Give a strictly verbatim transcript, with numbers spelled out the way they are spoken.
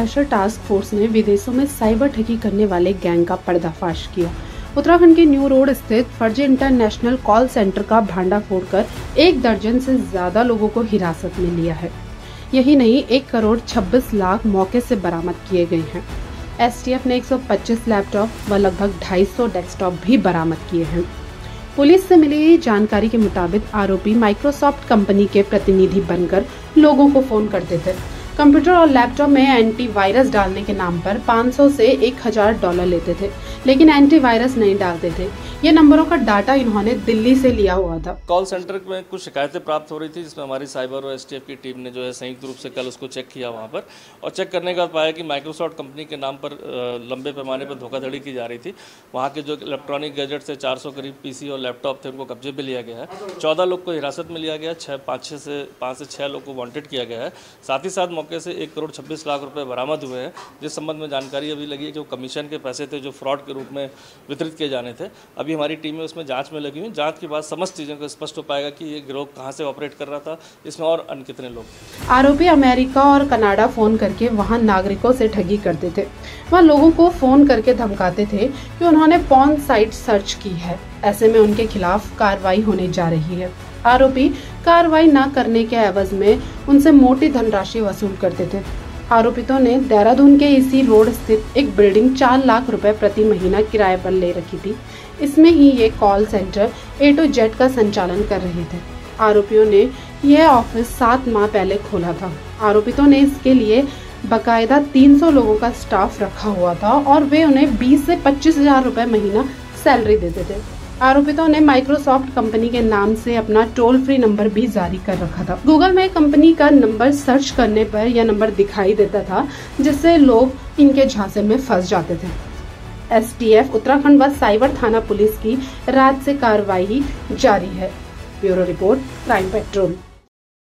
Special task force ने विदेशों में साइबर ठगी करने वाले गैंग का पर्दाफाश किया। उत्तराखंड के न्यू रोड स्थित फर्जी इंटरनेशनल कॉल सेंटर का भांडा फोड़कर एक दर्जन से ज्यादा लोगों को हिरासत में लिया है। यही नहीं, एक करोड़ छब्बीस लाख मौके से बरामद किए गए हैं। एसटीएफ ने एक सौ पच्चीस लैपटॉप व लगभग ढाई सौ डेस्कटॉप भी बरामद किए हैं। पुलिस से मिली जानकारी के मुताबिक आरोपी माइक्रोसॉफ्ट कंपनी के प्रतिनिधि बनकर लोगों को फोन करते थे। कंप्यूटर और लैपटॉप में एंटीवायरस डालने के नाम पर पाँच सौ से एक हज़ार डॉलर लेते थे, लेकिन एंटीवायरस नहीं डालते थे। ये नंबरों का डाटा इन्होंने दिल्ली से लिया हुआ था। कॉल सेंटर में कुछ शिकायतें प्राप्त हो रही थी, जिसमें हमारी साइबर और एसटीएफ की टीम ने जो है संयुक्त रूप से कल उसको चेक किया वहाँ पर, और चेक करने के बाद पाया कि माइक्रोसॉफ्ट कंपनी के नाम पर लंबे पैमाने पर धोखाधड़ी की जा रही थी। वहाँ के जो इलेक्ट्रॉनिक गैजेट से चार सौ करीब पीसी और लैपटॉप थे, उनको कब्जे में लिया गया है। चौदह लोग को हिरासत में लिया गया, छः पाँच छः से पाँच से छः लोग को वांटेड किया गया है। साथ ही साथ मौके से एक करोड़ छब्बीस लाख रुपए बरामद हुए हैं, जिस संबंध में जानकारी अभी लगी है कि वो कमीशन के पैसे थे जो फ्रॉड के रूप में वितरित किए जाने थे। अभी हमारी टीम में उसमें जांच में लगी हुई। जांच के बाद समस्त चीज़ों को स्पष्ट हो पाएगा कि ये गिरोह कहां से ऑपरेट कर रहा था, इसमें और अन्य कितने लोग। आरोपी अमेरिका और कनाडा फोन करके वहां नागरिकों से ठगी करते थे। वहां लोगों को फोन करके धमकाते थे कि उन्होंने पॉर्न साइट सर्च की है, ऐसे में उनके खिलाफ कार्रवाई होने जा रही है। आरोपी कार्रवाई न करने के एवज में उनसे मोटी धनराशि वसूल करते थे। आरोपितों ने देहरादून के इसी रोड स्थित एक बिल्डिंग चार लाख रुपए प्रति महीना किराए पर ले रखी थी। इसमें ही ये call centre A to Z का संचालन कर रहे थे। आरोपियों ने यह ऑफिस सात माह पहले खोला था। आरोपितों ने इसके लिए बकायदा तीन सौ लोगों का स्टाफ रखा हुआ था और वे उन्हें बीस से पच्चीस हजार रुपए महीना सैलरी देते थे। आरोपितों ने माइक्रोसॉफ्ट कंपनी के नाम से अपना टोल फ्री नंबर भी जारी कर रखा था। गूगल में कंपनी का नंबर सर्च करने पर यह नंबर दिखाई देता था, जिससे लोग इनके झांसे में फंस जाते थे। एसटीएफ उत्तराखंड व साइबर थाना पुलिस की रात से कार्रवाई जारी है। Bureau report, crime petrol.